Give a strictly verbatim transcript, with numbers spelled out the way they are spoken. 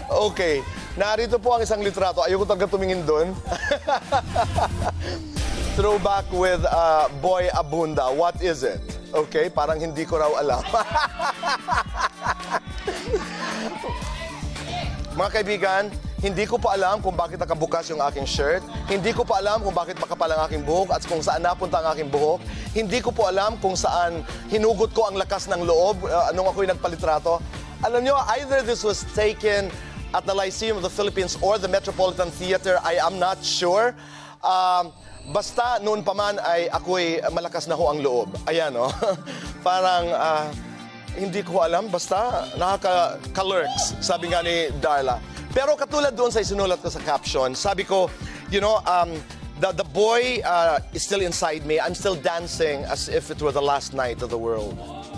Okay. Narito po ang isang litrato. Ayoko talaga tumingin doon. Throwback with uh, Boy Abunda. What is it? Okay, parang hindi ko raw alam. Mga kaibigan, hindi ko pa alam kung bakit nakabukas yung aking shirt. Hindi ko pa alam kung bakit makapal ang aking buhok at kung saan napunta ang aking buhok. Hindi ko po alam kung saan hinugot ko ang lakas ng loob uh, nung ako'y nagpalitrato. Alam nyo, either this was taken at the Lyceum of the Philippines or the Metropolitan Theater, I am not sure. Um, basta noon pa man ay ako'y malakas na ho ang loob. Ayan, oh. Parang... Uh, Hindi ko alam, basta nakaka-lurks, sabi nga ni Darla. Pero katulad doon sa isinulat ko sa caption, sabi ko, you know, um, the, the boy uh, is still inside me. I'm still dancing as if it were the last night of the world.